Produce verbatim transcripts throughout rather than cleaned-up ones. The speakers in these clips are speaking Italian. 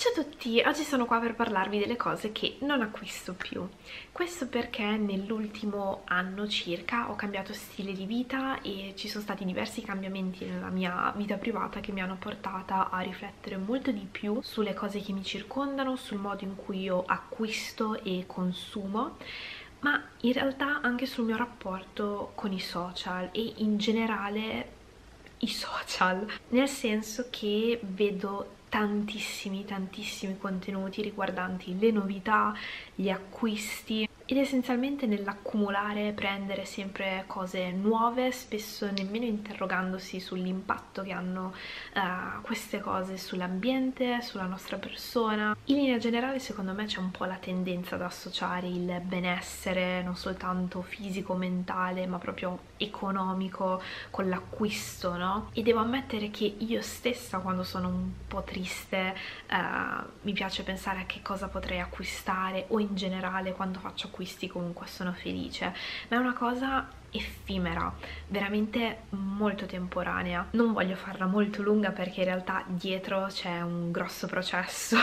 Ciao a tutti, oggi sono qua per parlarvi delle cose che non acquisto più. Questo perché nell'ultimo anno circa ho cambiato stile di vita e ci sono stati diversi cambiamenti nella mia vita privata che mi hanno portata a riflettere molto di più sulle cose che mi circondano, sul modo in cui io acquisto e consumo, ma in realtà anche sul mio rapporto con i social e in generale i social, nel senso che vedo tantissimi tantissimi contenuti riguardanti le novità, gli acquisti ed essenzialmente nell'accumulare, prendere sempre cose nuove, spesso nemmeno interrogandosi sull'impatto che hanno uh, queste cose sull'ambiente, sulla nostra persona. In linea generale secondo me c'è un po' la tendenza ad associare il benessere non soltanto fisico, mentale, ma proprio economico con l'acquisto, no? E devo ammettere che io stessa, quando sono un po' triste, uh, mi piace pensare a che cosa potrei acquistare, o in generale quando faccio acquisti comunque sono felice, ma è una cosa effimera, veramente molto temporanea. Non voglio farla molto lunga perché in realtà dietro c'è un grosso processo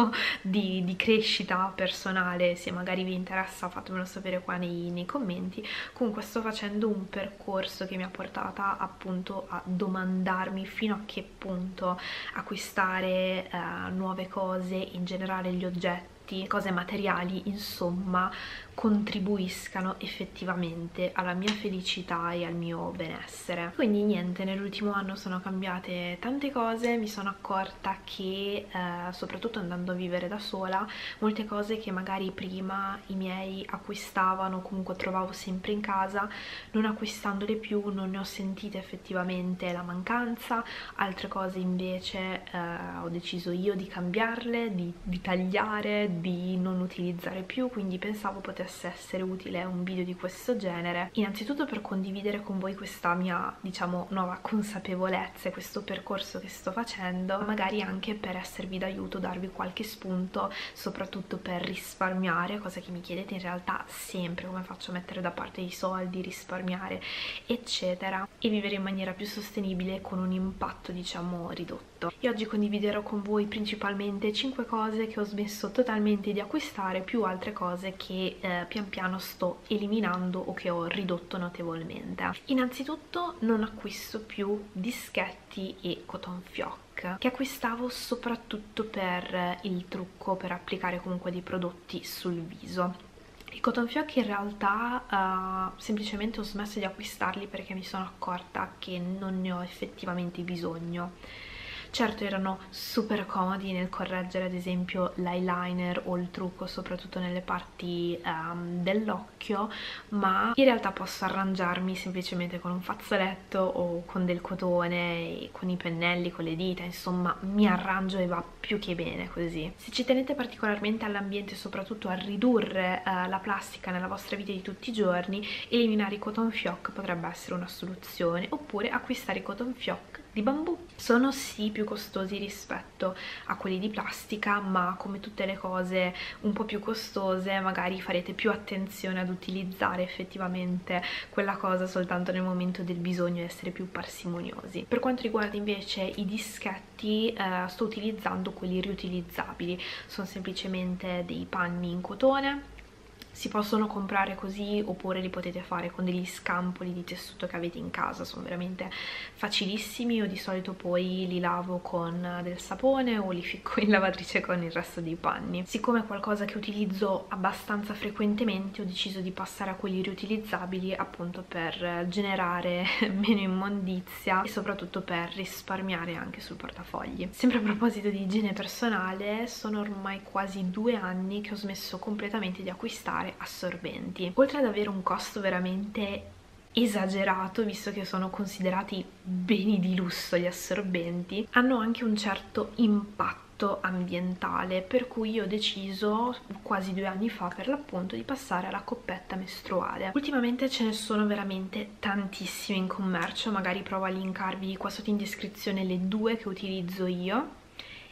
di, di crescita personale. Se magari vi interessa fatemelo sapere qua nei, nei commenti. Comunque sto facendo un percorso che mi ha portata appunto a domandarmi fino a che punto acquistare eh, nuove cose, in generale gli oggetti, cose materiali, insomma, contribuiscano effettivamente alla mia felicità e al mio benessere. Quindi niente, nell'ultimo anno sono cambiate tante cose, mi sono accorta che eh, soprattutto andando a vivere da sola, molte cose che magari prima i miei acquistavano, comunque trovavo sempre in casa, non acquistandole più non ne ho sentite effettivamente la mancanza. Altre cose invece eh, ho deciso io di cambiarle, di, di tagliare, di non utilizzare più, quindi pensavo potesse essere utile un video di questo genere, innanzitutto per condividere con voi questa mia, diciamo, nuova consapevolezza e questo percorso che sto facendo, magari anche per esservi d'aiuto, darvi qualche spunto, soprattutto per risparmiare, cosa che mi chiedete in realtà sempre: come faccio a mettere da parte i soldi, risparmiare eccetera, e vivere in maniera più sostenibile con un impatto, diciamo, ridotto. E oggi condividerò con voi principalmente cinque cose che ho smesso totalmente di acquistare, più altre cose che eh, pian piano sto eliminando o che ho ridotto notevolmente. Innanzitutto non acquisto più dischetti e cotton fioc, che acquistavo soprattutto per il trucco, per applicare comunque dei prodotti sul viso. I cotton fioc in realtà uh, semplicemente ho smesso di acquistarli perché mi sono accorta che non ne ho effettivamente bisogno. Certo, erano super comodi nel correggere ad esempio l'eyeliner o il trucco, soprattutto nelle parti um, dell'occhio, ma in realtà posso arrangiarmi semplicemente con un fazzoletto o con del cotone, con i pennelli, con le dita, insomma mi arrangio e va più che bene così. Se ci tenete particolarmente all'ambiente e soprattutto a ridurre uh, la plastica nella vostra vita di tutti i giorni, eliminare i cotton fioc potrebbe essere una soluzione, oppure acquistare i cotton fioc di bambù. Sono sì più costosi rispetto a quelli di plastica, ma come tutte le cose un po' più costose magari farete più attenzione ad utilizzare effettivamente quella cosa soltanto nel momento del bisogno e essere più parsimoniosi. Per quanto riguarda invece i dischetti, eh, sto utilizzando quelli riutilizzabili, sono semplicemente dei panni in cotone. Si possono comprare così oppure li potete fare con degli scampoli di tessuto che avete in casa, sono veramente facilissimi. Io di solito poi li lavo con del sapone o li ficco in lavatrice con il resto dei panni. Siccome è qualcosa che utilizzo abbastanza frequentemente, ho deciso di passare a quelli riutilizzabili appunto per generare meno immondizia e soprattutto per risparmiare anche sul portafogli. Sempre a proposito di igiene personale, sono ormai quasi due anni che ho smesso completamente di acquistare assorbenti. Oltre ad avere un costo veramente esagerato, visto che sono considerati beni di lusso gli assorbenti, hanno anche un certo impatto ambientale, per cui io ho deciso quasi due anni fa per l'appunto di passare alla coppetta mestruale. Ultimamente ce ne sono veramente tantissime in commercio, magari provo a linkarvi qua sotto in descrizione le due che utilizzo io,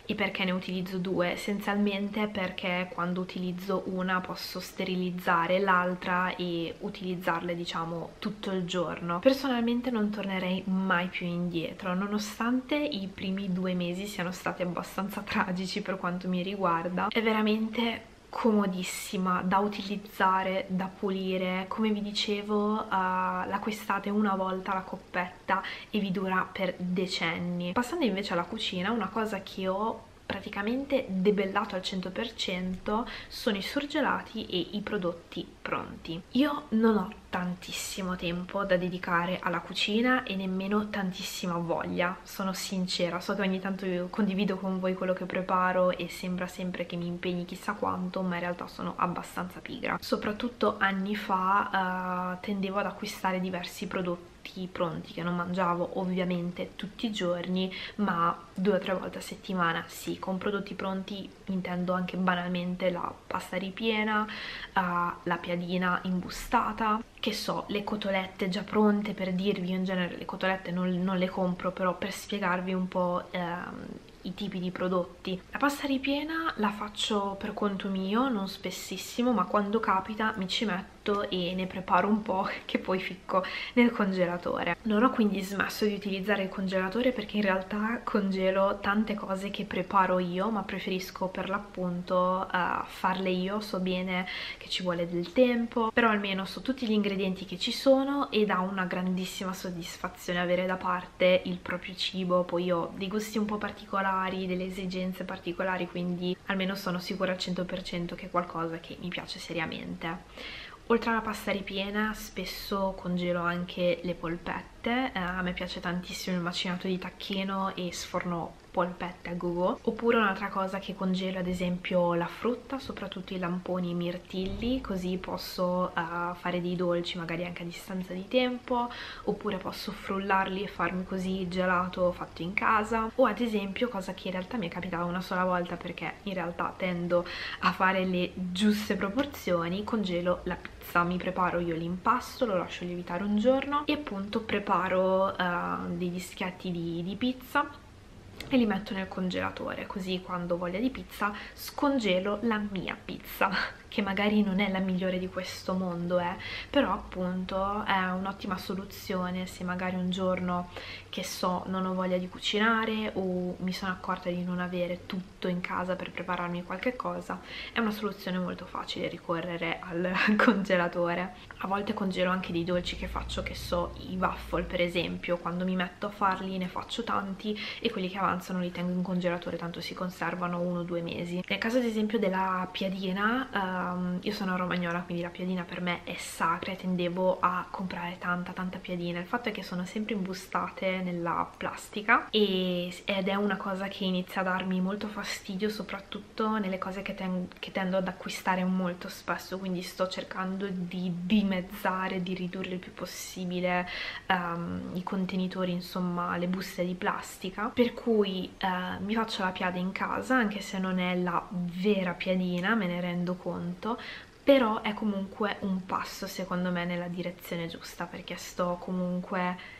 E perché ne utilizzo due? Essenzialmente perché quando utilizzo una posso sterilizzare l'altra e utilizzarle, diciamo, tutto il giorno. Personalmente non tornerei mai più indietro, nonostante i primi due mesi siano stati abbastanza tragici per quanto mi riguarda. È veramente comodissima da utilizzare, da pulire. Come vi dicevo, uh, l'acquistate una volta la coppetta e vi dura per decenni. Passando invece alla cucina, una cosa che ho praticamente debellato al cento per cento sono i surgelati e i prodotti pronti. Io non ho tantissimo tempo da dedicare alla cucina e nemmeno tantissima voglia, sono sincera. So che ogni tanto io condivido con voi quello che preparo e sembra sempre che mi impegni chissà quanto, ma in realtà sono abbastanza pigra. Soprattutto anni fa uh, tendevo ad acquistare diversi prodotti pronti che non mangiavo ovviamente tutti i giorni, ma due o tre volte a settimana sì. Con prodotti pronti intendo anche banalmente la pasta ripiena, uh, la piadina imbustata, che so, le cotolette già pronte. Per dirvi, io in genere le cotolette non, non le compro, però per spiegarvi un po' ehm, i tipi di prodotti. La pasta ripiena la faccio per conto mio, non spessissimo, ma quando capita mi ci metto e ne preparo un po' che poi ficco nel congelatore. Non ho quindi smesso di utilizzare il congelatore perché in realtà congelo tante cose che preparo io, ma preferisco per l'appunto uh, farle io. So bene che ci vuole del tempo, però almeno so tutti gli ingredienti che ci sono e dà una grandissima soddisfazione avere da parte il proprio cibo. Poi ho dei gusti un po' particolari, delle esigenze particolari, quindi almeno sono sicura al cento per cento che è qualcosa che mi piace seriamente. Oltre alla pasta ripiena spesso congelo anche le polpette, eh, a me piace tantissimo il macinato di tacchino e sforno polpette a go-go. Oppure un'altra cosa che congelo, ad esempio la frutta, soprattutto i lamponi e i mirtilli, così posso uh, fare dei dolci magari anche a distanza di tempo, oppure posso frullarli e farmi così il gelato fatto in casa. O ad esempio, cosa che in realtà mi è capitata una sola volta perché in realtà tendo a fare le giuste proporzioni, congelo la pizza. Mi preparo io l'impasto, lo lascio lievitare un giorno e appunto preparo uh, dei dischetti di, di pizza e li metto nel congelatore, così quando ho voglia di pizza scongelo la mia pizza, che magari non è la migliore di questo mondo, eh, però appunto è un'ottima soluzione se magari un giorno, che so, non ho voglia di cucinare o mi sono accorta di non avere tutto in casa per prepararmi qualche cosa. È una soluzione molto facile ricorrere al congelatore. A volte congelo anche dei dolci che faccio, che so, i waffle per esempio. Quando mi metto a farli ne faccio tanti e quelli che avanzano li tengo in congelatore, tanto si conservano uno o due mesi. Nel caso ad esempio della piadina, um, io sono romagnola, quindi la piadina per me è sacra e tendevo a comprare tanta tanta piadina. Il fatto è che sono sempre imbustate nella plastica e, ed è una cosa che inizia a darmi molto fastidio, soprattutto nelle cose che, ten che tendo ad acquistare molto spesso, quindi sto cercando di dimezzare, di ridurre il più possibile um, i contenitori, insomma le buste di plastica, per cui uh, mi faccio la piada in casa, anche se non è la vera piadina, me ne rendo conto, però è comunque un passo secondo me nella direzione giusta, perché sto comunque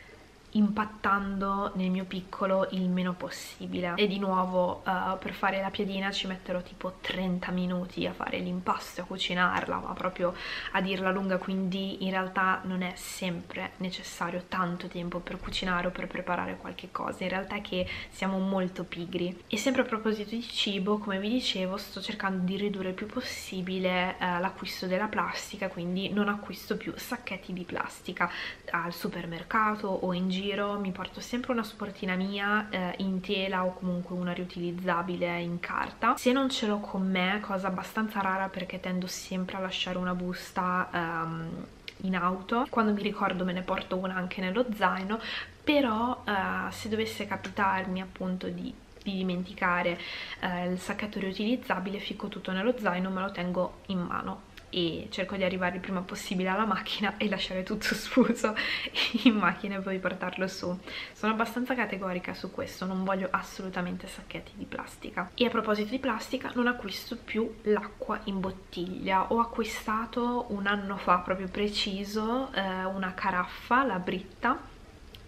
impattando nel mio piccolo il meno possibile. E di nuovo uh, per fare la piadina ci metterò tipo trenta minuti a fare l'impasto, a cucinarla, ma proprio a dirla lunga, quindi in realtà non è sempre necessario tanto tempo per cucinare o per preparare qualche cosa, in realtà è che siamo molto pigri. E sempre a proposito di cibo, come vi dicevo, sto cercando di ridurre il più possibile uh, l'acquisto della plastica, quindi non acquisto più sacchetti di plastica al supermercato o in giro. Mi porto sempre una sportina mia eh, in tela o comunque una riutilizzabile in carta. Se non ce l'ho con me, cosa abbastanza rara perché tendo sempre a lasciare una busta um, in auto, quando mi ricordo me ne porto una anche nello zaino, però uh, se dovesse capitarmi appunto di di dimenticare uh, il sacchetto riutilizzabile, ficco tutto nello zaino, me lo tengo in mano e cerco di arrivare il prima possibile alla macchina e lasciare tutto sfuso in macchina e poi portarlo su. Sono abbastanza categorica su questo, non voglio assolutamente sacchetti di plastica. E a proposito di plastica, non acquisto più l'acqua in bottiglia. Ho acquistato un anno fa, proprio preciso, eh, una caraffa, la Britta,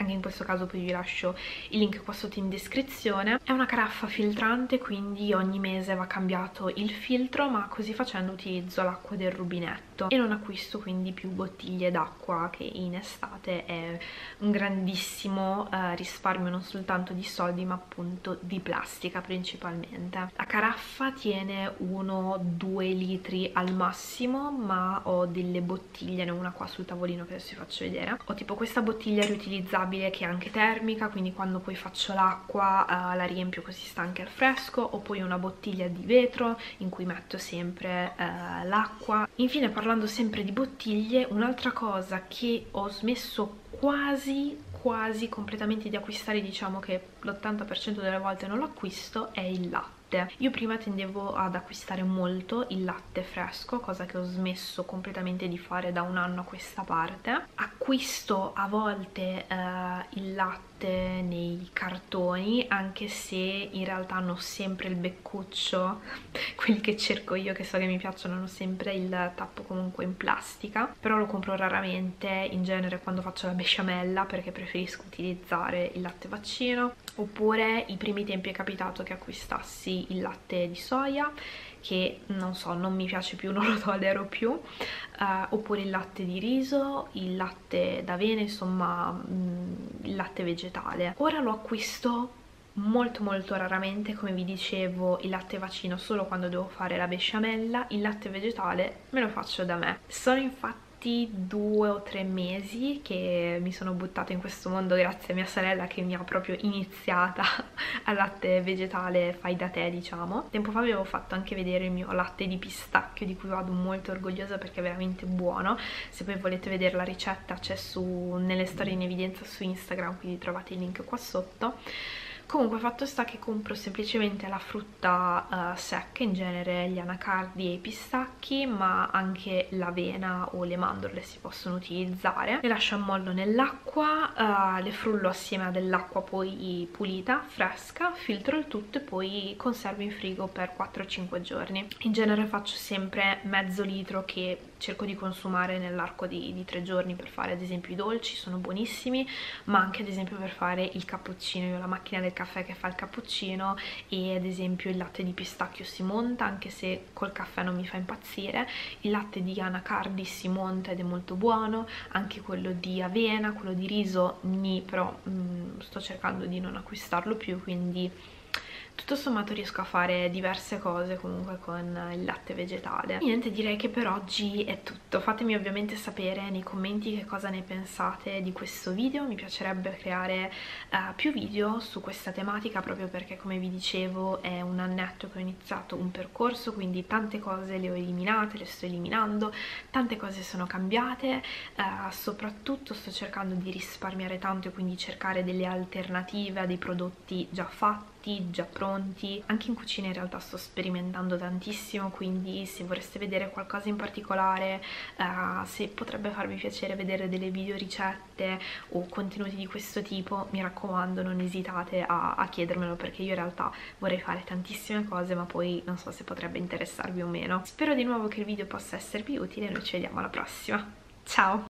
anche in questo caso poi vi lascio il link qua sotto in descrizione. È una caraffa filtrante, quindi ogni mese va cambiato il filtro, ma così facendo utilizzo l'acqua del rubinetto e non acquisto quindi più bottiglie d'acqua, che in estate è un grandissimo eh, risparmio non soltanto di soldi ma appunto di plastica principalmente. La caraffa tiene uno due litri al massimo, ma ho delle bottiglie, ne ho una qua sul tavolino che adesso vi faccio vedere. Ho tipo questa bottiglia riutilizzabile che è anche termica, quindi quando poi faccio l'acqua uh, la riempio così sta anche al fresco, o poi una bottiglia di vetro in cui metto sempre uh, l'acqua. Infine, parlando sempre di bottiglie, un'altra cosa che ho smesso quasi quasi completamente di acquistare, diciamo che l'ottanta per cento delle volte non lo acquisto, è il latte. Io prima tendevo ad acquistare molto il latte fresco, cosa che ho smesso completamente di fare da un anno a questa parte. Acquisto a volte eh, il latte nei cartoni, anche se in realtà hanno sempre il beccuccio, quelli che cerco io, che so che mi piacciono, hanno sempre il tappo comunque in plastica, però lo compro raramente, in genere quando faccio la besciamella, perché preferisco utilizzare il latte vaccino. Oppure i primi tempi è capitato che acquistassi il latte di soia, che non so, non mi piace più, non lo tollero più, uh, oppure il latte di riso, il latte d'avena, insomma mh, il latte vegetale. Ora lo acquisto molto molto raramente, come vi dicevo, il latte vaccino solo quando devo fare la besciamella, il latte vegetale me lo faccio da me. Sono infatti due o tre mesi che mi sono buttata in questo mondo grazie a mia sorella, che mi ha proprio iniziata al latte vegetale fai da te, diciamo. Tempo fa avevo fatto anche vedere il mio latte di pistacchio, di cui vado molto orgogliosa perché è veramente buono. Se poi volete vedere la ricetta c'è su nelle storie in evidenza su Instagram, quindi trovate il link qua sotto. Comunque, fatto sta che compro semplicemente la frutta uh, secca, in genere gli anacardi e i pistacchi, ma anche l'avena o le mandorle si possono utilizzare. Le lascio a mollo nell'acqua, uh, le frullo assieme a dell'acqua poi pulita, fresca, filtro il tutto e poi conservo in frigo per quattro cinque giorni. In genere faccio sempre mezzo litro, che cerco di consumare nell'arco di, di tre giorni per fare ad esempio i dolci, sono buonissimi, ma anche ad esempio per fare il cappuccino. Io ho la macchina del caffè che fa il cappuccino e ad esempio il latte di pistacchio si monta, anche se col caffè non mi fa impazzire. Il latte di anacardi si monta ed è molto buono, anche quello di avena, quello di riso ni, però mh, sto cercando di non acquistarlo più, quindi tutto sommato riesco a fare diverse cose comunque con il latte vegetale. Niente, direi che per oggi è tutto. Fatemi ovviamente sapere nei commenti che cosa ne pensate di questo video. Mi piacerebbe creare uh, più video su questa tematica, proprio perché, come vi dicevo, è un annetto che ho iniziato un percorso, quindi tante cose le ho eliminate, le sto eliminando, tante cose sono cambiate, uh, soprattutto sto cercando di risparmiare tanto e quindi cercare delle alternative a dei prodotti già fatti, già pronti. Anche in cucina in realtà sto sperimentando tantissimo, quindi se vorreste vedere qualcosa in particolare, uh, se potrebbe farvi piacere vedere delle video ricette o contenuti di questo tipo, mi raccomando non esitate a, a chiedermelo, perché io in realtà vorrei fare tantissime cose, ma poi non so se potrebbe interessarvi o meno. Spero di nuovo che il video possa esservi utile e noi ci vediamo alla prossima. Ciao!